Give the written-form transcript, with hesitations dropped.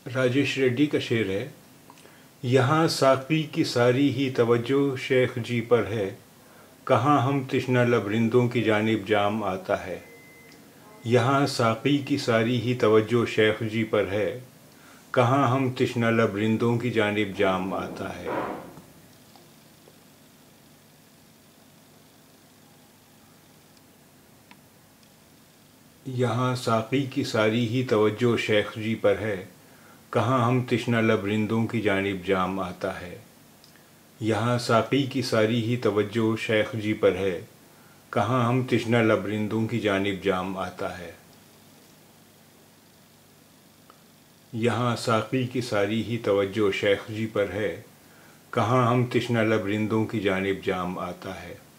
राजेश रेड्डी का शेर है। यहाँ साक़ी की सारी ही तवज्जो शेख जी पर है, कहाँ हम तिश्ना लब रिंदों की जानिब जाम आता है। यहाँ साक़ी की सारी ही तवज्जो शेख जी पर है, कहाँ हम तिश्ना लब रिंदों की जानिब जाम आता है। यहाँ साक़ी की सारी ही तवज्जो शेख जी पर है, कहाँ हम तिश्ना लब रिंदों की जानिब जाम आता है। यहाँ साक़ी की सारी ही तवज्जो शेख जी पर है, कहाँ हम तिश्ना लब रिंदों की जानिब जाम आता है। यहाँ साक़ी की सारी ही तवज्जो शेख जी पर है, कहाँ हम तिश्ना लब रिंदों की जानिब जाम आता है।